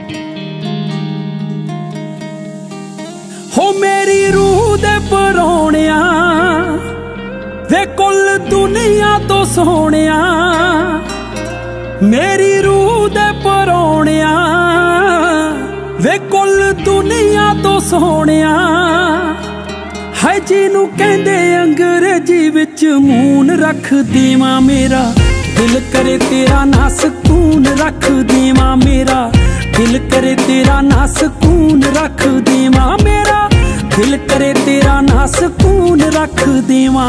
हो मेरी रूह दे परौणिया वे कुल दुनिया तो सोहणिया, मेरी रूह दे परौणिया वे कुल दुनिया तो सोहणिया। है जिनू कहंदे अंग्रेजी विच मून रख देवां मेरा, दिल करे तेरा ना सकून रख देवां मेरा, दिल करे तेरा ना सकून रख देवां मेरा, दिल करे तेरा ना सकून रख देवां।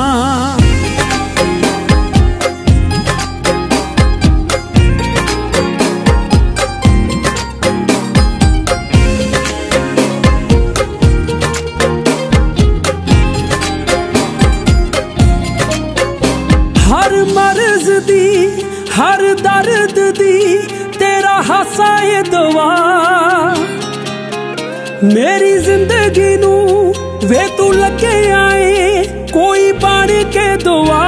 हर मर्ज दी हर दर्द दी तेरा हासा ये दुआ, मेरी जिंदगी नू वे तू लगे आए कोई बन के दुआ।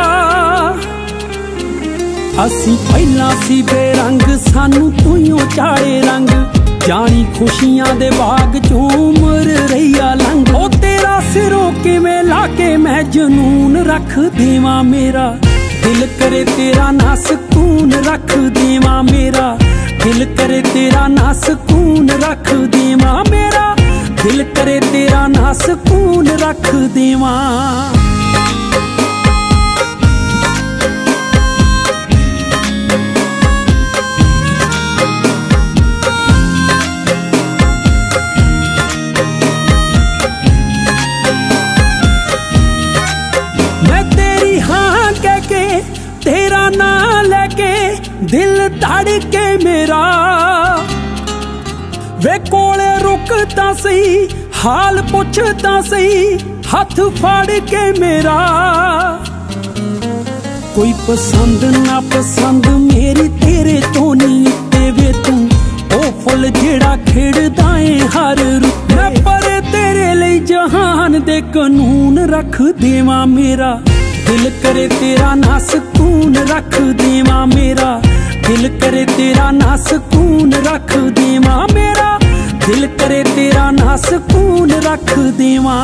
असी पहला सी बेरंग सानू तूं चाड़े रंग, जानी खुशियां दे बाग चों उमर रहीआ लंघ। ओ तेरा सिरों किवें लाके मैं जनून रख देवां मेरा, दिल करे तेरा ना सकून रख देवां मेरा, दिल करे तेरा ना सकून रख देवां मेरा, दिल करे तेरा ना सकून रख देवां। मैं तेरी हाँ कह के तेरा ना लेके दिल धड़के मेरा, वे कोले रुकता सही हाल पुछता सही हाथ फाड़ के मेरा। कोई पसंद ना पसंद मेरी तेरे तो नहीं ते वे तू ओ फुल जेड़ा खिड़दा है हर रुत। मैं पर तेरे लिए जहान दे कानून रख देवां मेरा, दिल करे तेरा ना सकून रख देवां मेरा, दिल करे तेरा ना सकून रख देवां मेरा, दिल करे तेरा ना सकून रख देवां।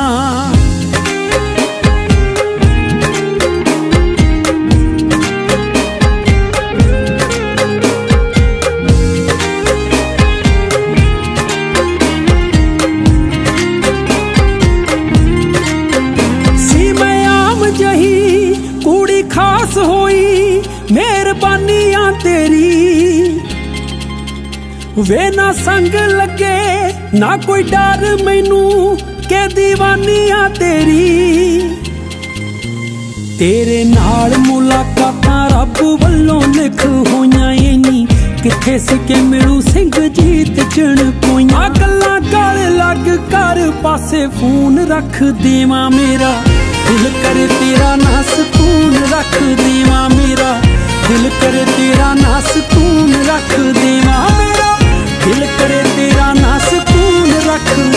सी मैं आम जही कुड़ी खास होई मेहरबानियां तेरी, वे ना संग लगे ना कोई डर मैनू के दीवानियां तेरी। तेरे नाल मुलाकातां रब वल्लों लिख होइयां इनी, किथे सिके मिलू सिंह जीत चण कोइयां। गल्लां कर लग कर पासे फोन रख देवां मेरा, दिल करे तेरा ना सकून रख देवां मेरा, दिल करे तेरा ना सकून रख देवां मेरा, दिल करे तेरा ना सकून रख